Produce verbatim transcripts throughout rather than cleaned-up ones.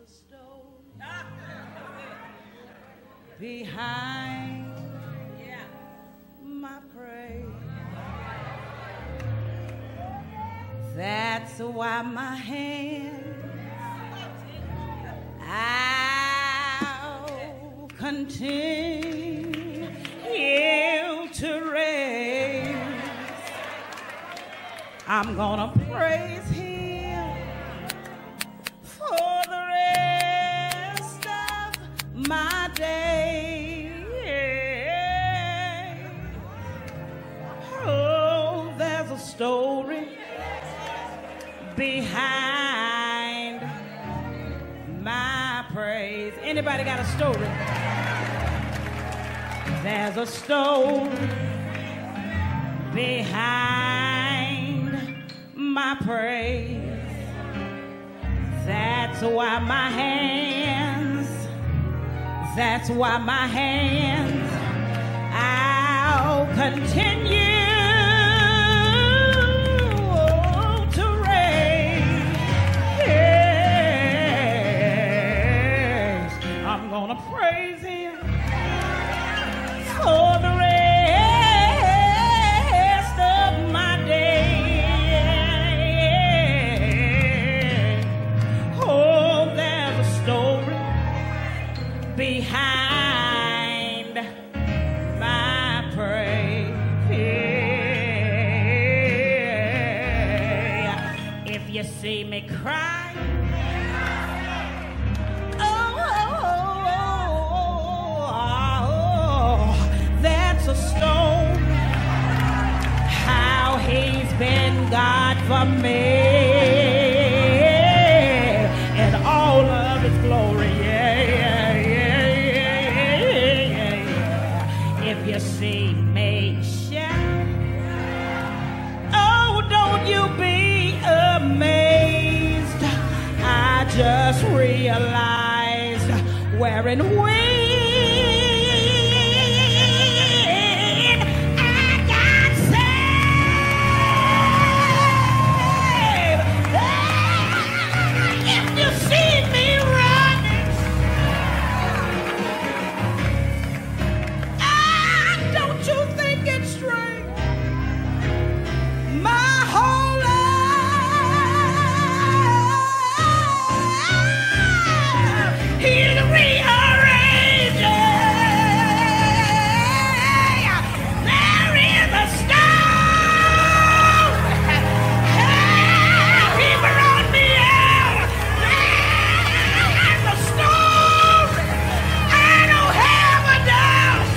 a story behind my praise. That's why my hands I'll continue to raise. I'm gonna praise Him for the rest of my day. Oh, there's a story behind my praise. Anybody got a story? There's a story behind my praise. That's why my hands, that's why my hands, I'll continue to raise. Yes, I'm gonna praise Him for the rest of my day. Oh, there's a story behind my praise. If you see me cry, oh, oh, oh, oh, that's a stone. How He's been God for me, and all of His glory. Yeah, yeah, yeah, yeah, yeah. If you see me shout, oh, don't you be amazed. I just realized wearing wings I got saved. Ah, if you see me running, ah, don't you think it's strange? My whole life He's rearranging. There is a stone. He brought me out. There's a stone. I don't have a doubt.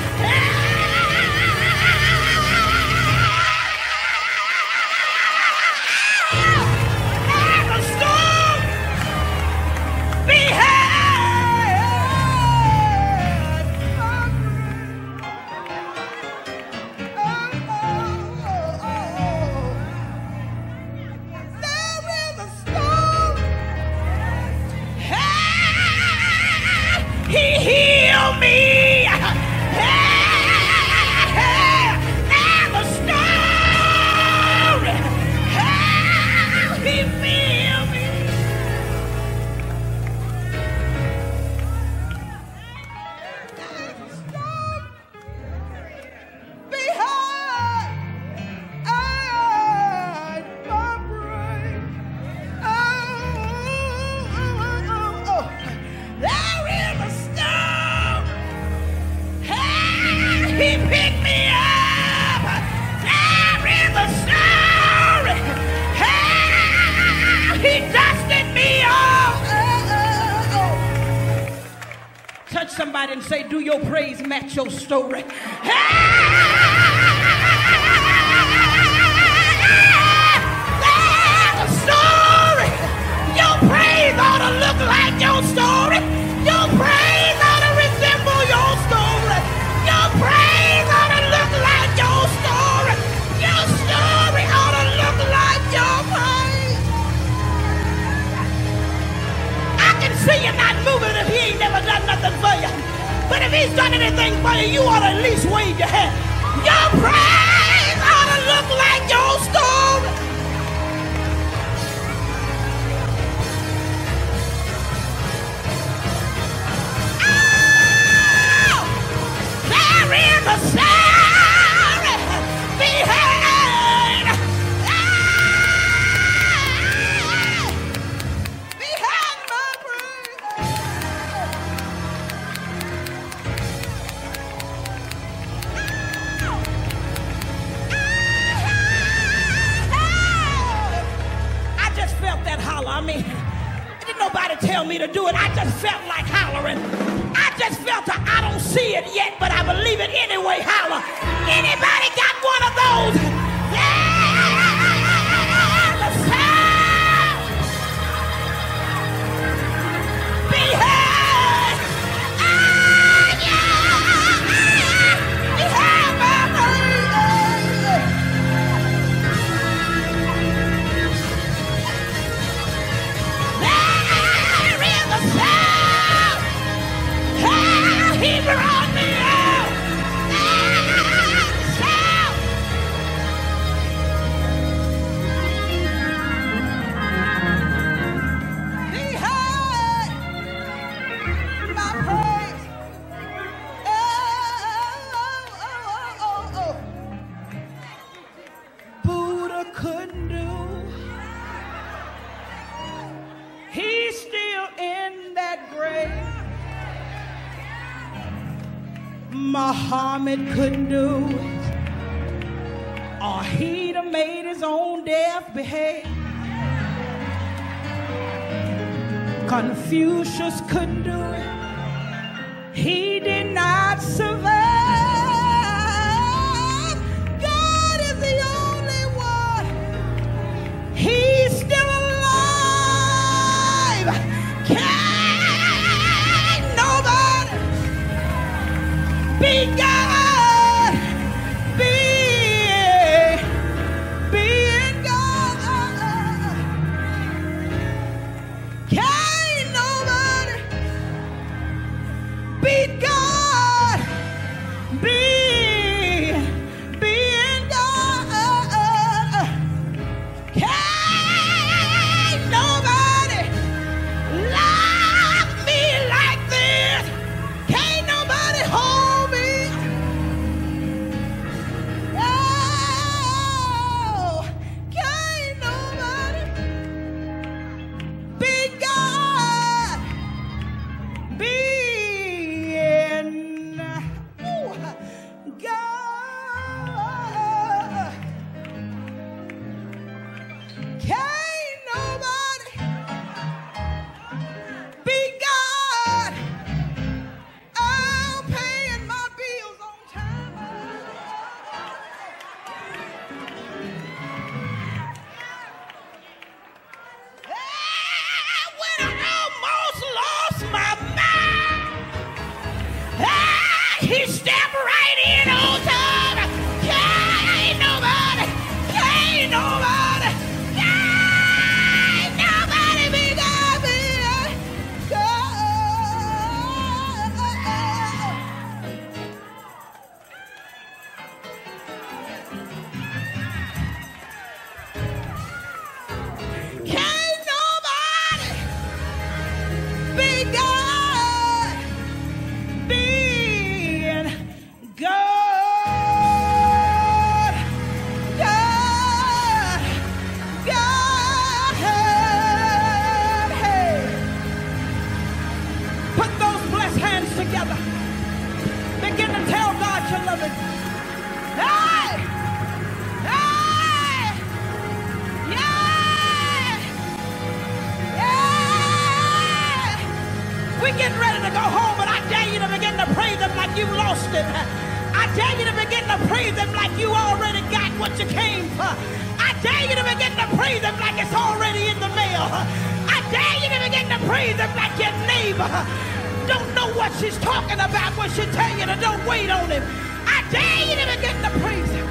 There's a stone behind. He healed me. There's a story. He filled me. There's a story behind my brain. Oh, oh, oh, oh, oh. There is a stone. Hey, He picked me up. There is a story. Hey, He dusted me off. Oh, oh, oh. Touch somebody and say, do your praise match your story? There's a story. Your praise ought to look like your story. Your praise ought to resemble your story. Your praise ought to look like your story. Your story ought to look like your praise. I can see you not moving if He ain't never done nothing for you. But if He's done anything for you, you ought to at least wave your hand. Your praise ought to look like your story. the sound behind, ah, behind my praise. I just felt that holler. I mean, didn't nobody tell me to do it. I just felt like hollering. I just felt that I don't see it yet, but I believe it anyway. Holler. Anybody got one of those? Yeah, the sound behind. Ah, yeah, behind my praise. There is a sound. Ah, he brought me out. Ah, sound. Behind my praise. Oh, oh, oh, oh, oh. Buddha couldn't do. He's still in that grave. Muhammad couldn't do it, or he'd have made his own death behave. Confucius couldn't do it. He did not survive. God is the only one. He's still alive. Can't nobody be God. Be, being God. Can't nobody beat God. Be, being God. Can't nobody love me like this. Can't nobody hold me. Oh, can't nobody be God. Being ooh, God. Can't nobody be God. I'm paying my bills on time. Ah, when I almost lost my mind, ah, he stepped right in on time. Can't nobody, can't nobody, can't nobody be God, be God. Can't nobody be God, being God, God, God. Hey, put those blessed hands together. Begin to tell God you love Him. Hey, hey, yeah, yeah. We're getting ready to go home, but I dare you to begin to praise Him like you lost it. I dare you to begin to praise Him like you already got what you came for. I dare you to begin to praise Him like it's already in the mail. I dare you to begin to praise Him like your neighbor don't know what she's talking about when she tell you to don't wait on Him. I dare you to begin to praise Him.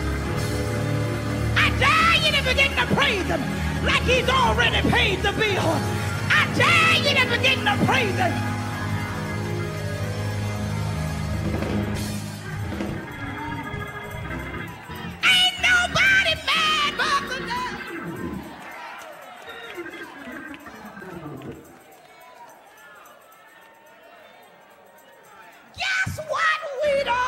I dare you to begin to praise Him like He's already paid the bill. I dare you to begin to praise Him. Ain't nobody mad but the devil. Guess what we don't